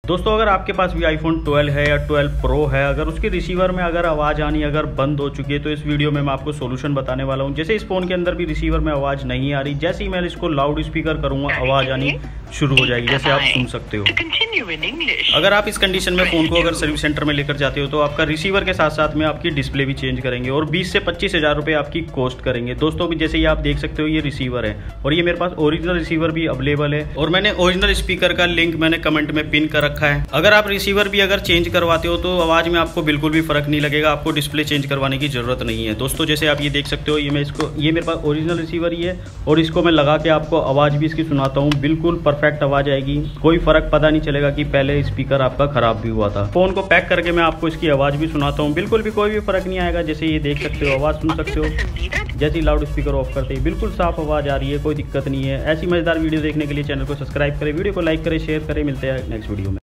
दोस्तों अगर आपके पास भी आईफोन 12 है या 12 प्रो है, अगर उसके रिसीवर में अगर आवाज़ आनी अगर बंद हो चुकी है तो इस वीडियो में मैं आपको सोल्यूशन बताने वाला हूँ। जैसे इस फोन के अंदर भी रिसीवर में आवाज़ नहीं आ रही, जैसे ही मैं इसको लाउड स्पीकर करूँगा आवाज़ आनी शुरू हो जाएगी, जैसे आप सुन सकते हो। अगर आप इस कंडीशन में फ़ोन को अगर सर्विस सेंटर में लेकर जाते हो तो आपका रिसीवर के साथ साथ में आपकी डिस्प्ले भी चेंज करेंगे और 20 से 25 हज़ार रुपये आपकी कॉस्ट करेंगे। दोस्तों भी जैसे ये आप देख सकते हो ये रिसीवर है और ये मेरे पास ओरिजिनल रिसीवर भी अवेलेबल है और मैंने ओरिजिनल स्पीकर का लिंक मैंने कमेंट में पिन कर रखा है। अगर आप रिसीवर भी अगर चेंज करवाते हो तो आवाज़ में आपको बिल्कुल भी फर्क नहीं लगेगा, आपको डिस्प्ले चेंज करवाने की जरूरत नहीं है। दोस्तों जैसे आप ये देख सकते हो ये मेरे पास ओरिजिनल रिसीवर ही है और इसको मैं लगा के आपको आवाज़ भी इसकी सुनाता हूँ, बिल्कुल परफेक्ट आवाज़ आएगी, कोई फर्क पता नहीं चलेगा कि पहले स्पीकर आपका खराब भी हुआ था। फोन को पैक करके मैं आपको इसकी आवाज़ भी सुनाता हूँ, बिल्कुल भी कोई भी फर्क नहीं आएगा। जैसे ये देख सकते हो आवाज़ सुन सकते हो, जैसे ही लाउड स्पीकर ऑफ करते ही बिल्कुल साफ आवाज़ आ रही है, कोई दिक्कत नहीं है। ऐसी मजेदार वीडियो देखने के लिए चैनल को सब्सक्राइब करें, वीडियो को लाइक करें, शेयर करें। मिलते हैं नेक्स्ट वीडियो में।